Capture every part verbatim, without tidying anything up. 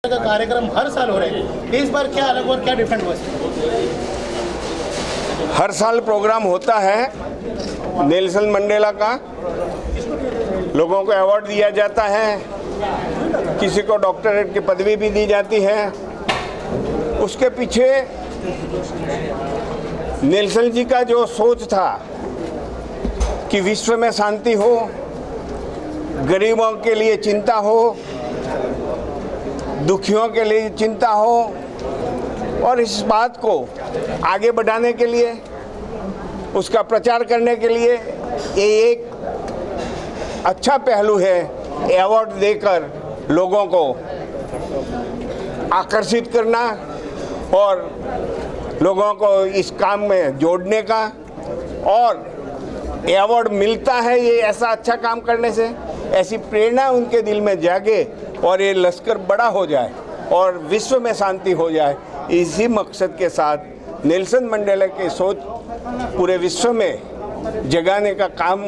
का कार्यक्रम हर साल हो रहे हैं, इस बार क्या अलग और क्या डिफरेंट हुआ? हर साल प्रोग्राम होता है नेल्सन मंडेला का, लोगों को अवार्ड दिया जाता है, किसी को डॉक्टरेट की पदवी भी दी जाती है। उसके पीछे नेल्सन जी का जो सोच था कि विश्व में शांति हो, गरीबों के लिए चिंता हो, दुखियों के लिए चिंता हो, और इस बात को आगे बढ़ाने के लिए, उसका प्रचार करने के लिए ये एक अच्छा पहलू है। अवार्ड देकर लोगों को आकर्षित करना और लोगों को इस काम में जोड़ने का, और अवार्ड मिलता है ये ऐसा अच्छा काम करने से, ऐसी प्रेरणा उनके दिल में जागे और ये लश्कर बड़ा हो जाए और विश्व में शांति हो जाए। इसी मकसद के साथ नेल्सन मंडेला की सोच पूरे विश्व में जगाने का काम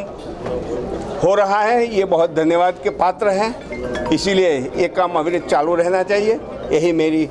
हो रहा है। ये बहुत धन्यवाद के पात्र हैं, इसीलिए ये काम अविरत चालू रहना चाहिए, यही मेरी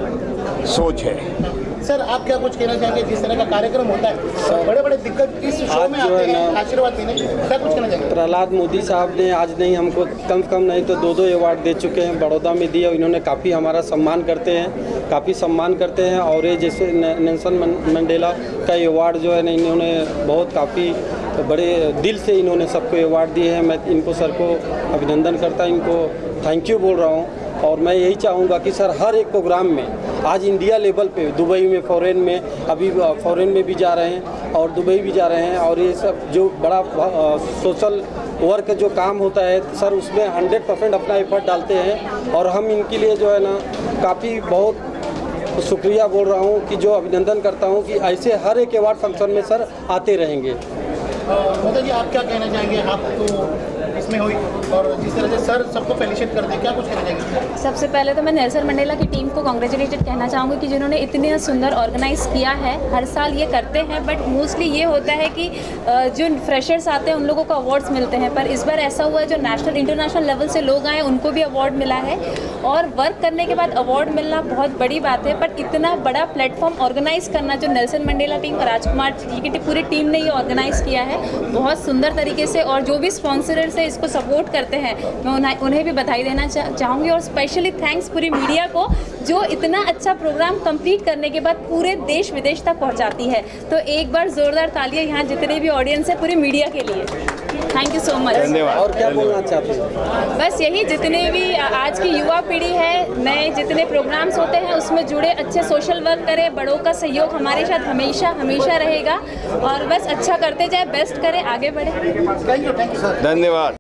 सोच है। सर, आप क्या कुछ कहना चाहेंगे? जिस तरह का कार्यक्रम होता है, बड़े बड़े दिग्गज इस शो में आते हैं आशीर्वाद देने, क्या कुछ कहना चाहेंगे? प्रहलाद मोदी साहब ने आज नहीं हमको कम से कम नहीं तो दो दो अवार्ड दे चुके हैं, बड़ौदा में दिए। इन्होंने काफ़ी हमारा सम्मान करते हैं, काफ़ी सम्मान करते हैं। और ये जैसे नेल्सन मंडेला का अवार्ड जो है ना, इन्होंने बहुत काफ़ी बड़े दिल से इन्होंने सबको अवार्ड दिए हैं। मैं इनको सर को अभिनंदन करता, इनको थैंक यू बोल रहा हूँ। और मैं यही चाहूँगा कि सर हर एक प्रोग्राम में आज इंडिया लेवल पे, दुबई में, फॉरेन में, अभी फॉरेन में भी जा रहे हैं और दुबई भी जा रहे हैं, और ये सब जो बड़ा सोशल वर्क जो काम होता है सर, उसमें हंड्रेड परसेंट अपना एफर्ट डालते हैं। और हम इनके लिए जो है ना काफ़ी बहुत शुक्रिया बोल रहा हूँ कि जो अभिनंदन करता हूँ कि ऐसे हर एक अवार्ड फंक्शन में सर आते रहेंगे। मोदी जी, आप क्या कहना चाहेंगे? आप तो इसमें हुई और जिस तरह से सर सबको फेलिसिट करते हैं, क्या कुछ कहना चाहेंगे? सबसे पहले तो मैं नेल्सन मंडेला की टीम को कॉन्ग्रेचुलेटेड कहना चाहूँगी कि जिन्होंने इतने सुंदर ऑर्गेनाइज़ किया है। हर साल ये करते हैं, बट मोस्टली ये होता है कि जो फ्रेशर्स आते हैं उन लोगों को अवार्ड्स मिलते हैं, पर इस बार ऐसा हुआ है जो नेशनल इंटरनेशनल लेवल से लोग आए उनको भी अवार्ड मिला है। और वर्क करने के बाद अवार्ड मिलना बहुत बड़ी बात है, पर इतना बड़ा प्लेटफॉर्म ऑर्गेनाइज़ करना जो Nelson Mandela team, Rajkumar ji की पूरी टीम ने ये ऑर्गेनाइज़ किया है बहुत सुंदर तरीके से। और जो भी स्पॉन्सरर्स है इसको सपोर्ट करते हैं, मैं उन्हें उन्हें भी बधाई देना चाहूँगी। और स्पेशली थैंक्स पूरी मीडिया को जो इतना अच्छा प्रोग्राम कंप्लीट करने के बाद पूरे देश विदेश तक पहुँचाती है। तो एक बार ज़ोरदार तालियां यहाँ जितने भी ऑडियंस है पूरी मीडिया के लिए। Thank you so much. धन्यवाद। और क्या बोलना चाहते हैं? बस यही, जितने भी आज की युवा पीढ़ी है, नए जितने प्रोग्राम्स होते हैं उसमें जुड़े, अच्छे सोशल वर्क करें, बड़ों का सहयोग हमारे साथ हमेशा हमेशा रहेगा। और बस अच्छा करते जाए, बेस्ट करें, आगे बढ़े। Thank you, thank you sir. धन्यवाद।